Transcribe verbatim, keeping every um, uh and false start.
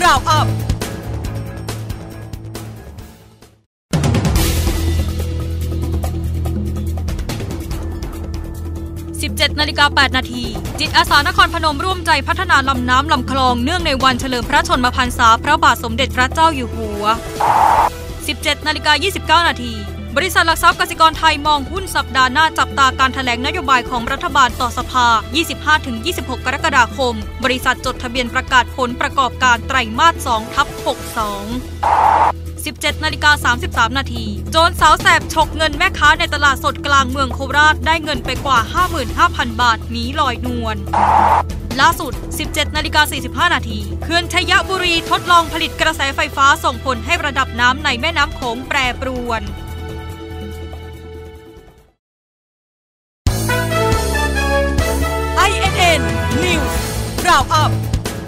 Round Upสิบเจ็ดนาฬิกาแปดนาทีจิตอาสานครพนมร่วมใจพัฒนาลำน้ำลำคลองเนื่องในวันเฉลิมพระชนมพรรษาพระบาทสมเด็จพระเจ้าอยู่หัว สิบเจ็ดนาฬิกายี่สิบเก้านาทีบริษัทหลักทรัพย์กสิกรไทยมองหุ้นสัปดาห์หน้าจับตาการแถลงนโยบายของรัฐบาลต่อสภา ยี่สิบห้าถึงยี่สิบหก กรกฎาคมบริษัทจดทะเบียนประกาศผลประกอบการไตรมาส สองทับหกสอง สิบเจ็ดนาฬิกาสามสิบสามนาทีโจรสาวแสบฉกเงินแม่ค้าในตลาดสดกลางเมืองโคราชได้เงินไปกว่า ห้าหมื่นห้าพัน บาทหนีลอยนวลล่าสุด สิบเจ็ดนาฬิกาสี่สิบห้านาทีเขื่อนชัยบุรีทดลองผลิตกระแสไฟฟ้าส่งผลให้ระดับน้ำในแม่น้ำโขงแปรปรวน ไอ เอ็น เอ็น News Round Up